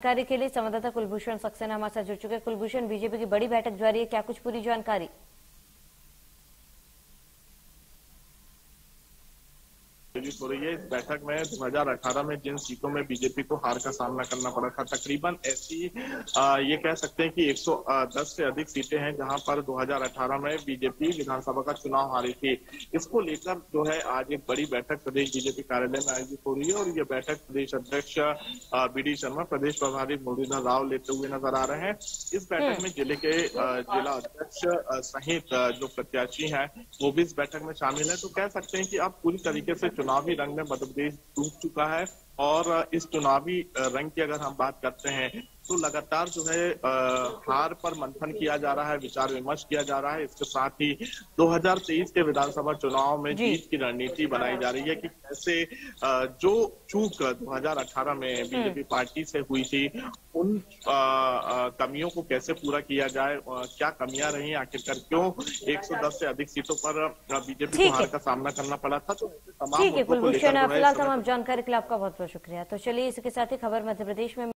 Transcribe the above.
जानकारी के लिए संवाददाता कुलभूषण सक्सेना हमारे साथ जुड़ चुके हैं। कुलभूषण, बीजेपी की बड़ी बैठक जारी है, क्या कुछ पूरी जानकारी? हो रही है। इस बैठक में 2018 में जिन सीटों में बीजेपी को हार का सामना करना पड़ा था, तकरीबन ऐसी ये कह सकते हैं कि 110 से अधिक सीटें हैं जहां पर 2018 में बीजेपी विधानसभा का चुनाव हारी थी। इसको लेकर जो है आज एक बड़ी बैठक प्रदेश बीजेपी कार्यालय में आयोजित हो रही है और ये बैठक प्रदेश अध्यक्ष BD शर्मा, प्रदेश प्रभारी मुरलीधर राव लेते हुए नजर आ रहे हैं। इस बैठक में जिले के जिला अध्यक्ष सहित जो प्रत्याशी हैं वो भी इस बैठक में शामिल है। तो कह सकते हैं कि अब पूरी तरीके से चुनावी रंग में मध्य प्रदेश डूब चुका है और इस चुनावी रंग की अगर हम बात करते हैं तो लगातार जो है हार पर मंथन किया जा रहा है, विचार विमर्श किया जा रहा है। इसके साथ ही 2023 के विधानसभा चुनाव में जीत की रणनीति बनाई जा रही है कि कैसे जो चूक 2018 में बीजेपी पार्टी से हुई थी उन कमियों को कैसे पूरा किया जाए, क्या कमियां रही, आखिरकार क्यों 110 से अधिक सीटों पर बीजेपी को हार का सामना करना पड़ा था। तो तमाम ठीक है कुलभूषण, फिलहाल तमाम जानकारी के लिए आपका बहुत बहुत शुक्रिया। तो चलिए इसके साथ ही खबर मध्य प्रदेश में